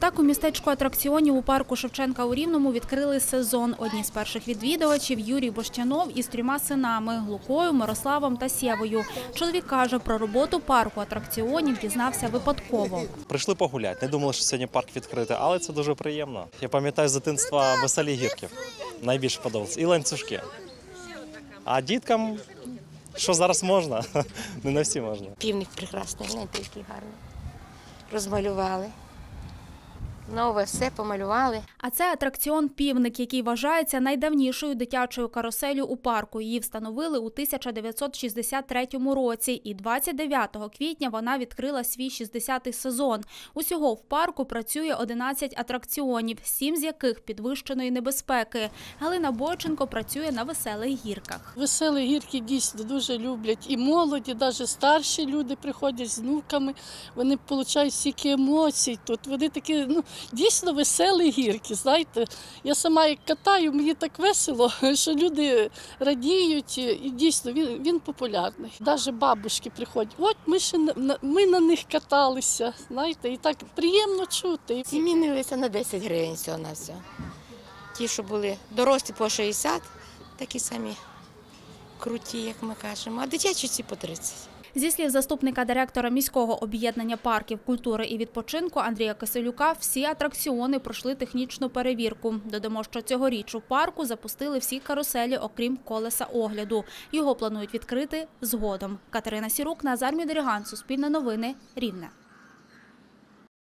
Так, у містечку атракціонів у парку Шевченка у Рівному відкрили сезон. Одні з перших відвідувачів – Юрій Бощанов із 3 синами – Лукою, Мирославом та Сєвою. Чоловік каже, про роботу парку атракціонів дізнався випадково. Прийшли погуляти, не думали, що сьогодні парк відкритий, але це дуже приємно. Я пам'ятаю з дитинства веселі гірки, найбільше подобається, і ланцюжки. А діткам, що зараз можна, не на всі можна. Півник прекрасний, гляньте, який гарний. Розмалювали. Нове все помалювали. А це атракціон «Півник», який вважається найдавнішою дитячою каруселлю у парку. Її встановили у 1963 році. І 29 квітня вона відкрила свій 60-й сезон. Усього в парку працює 11 атракціонів, 7 з яких підвищеної небезпеки. Галина Бойченко працює на веселих гірках. Веселі гірки дійсно дуже люблять. І молоді, навіть старші люди приходять з внуками. Вони отримують стільки емоцій тут. Вони такі, дійсно веселі гірки, знаєте. Я сама як катаю, мені так весело, що люди радіють, і дійсно він популярний. Навіть бабушки приходять, от ми на них каталися, знаєте, і так приємно чути. Змінилися на 10 гривень всього на все. Ті, що були дорослі по 60, такі самі круті, як ми кажемо, а дитячі ці по 30. Зі слів заступника директора міського об'єднання парків культури і відпочинку Андрія Киселюка, всі атракціони пройшли технічну перевірку. Додамо, що цьогоріч у парку запустили всі каруселі, окрім колеса огляду. Його планують відкрити згодом. Катерина Сірук, Назар Мідріган, Суспільне новини, Рівне.